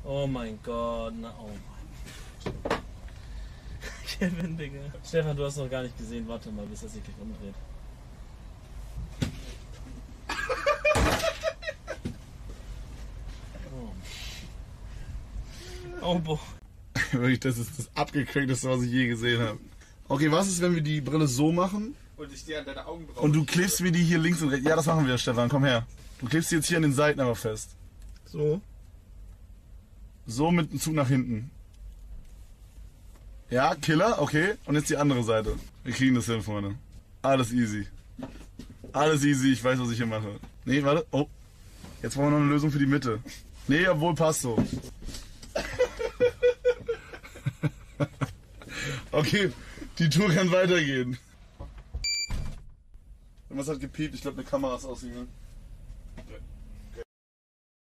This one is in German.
Oh mein Gott, na oh mein. Kevin, Digga. Stefan, du hast noch gar nicht gesehen. Warte mal, bis er sich gleich umdreht. Oh boah. Wirklich, das ist das abgecrackteste, was ich je gesehen habe. Okay, was ist, wenn wir die Brille so machen? Und ich dir an deine Augenbrauen. Und du klebst mir die hier links und rechts. Ja, das machen wir, Stefan, komm her. Du klebst die jetzt hier an den Seiten aber fest. So. So mit dem Zug nach hinten. Ja, Killer, okay. Und jetzt die andere Seite. Wir kriegen das hin, Freunde. Alles easy. Alles easy, ich weiß, was ich hier mache. Nee, warte. Oh. Jetzt brauchen wir noch eine Lösung für die Mitte. Nee, obwohl passt so. Okay, die Tour kann weitergehen. Was hat gepiept? Ich glaube, eine Kamera ist ausgegangen.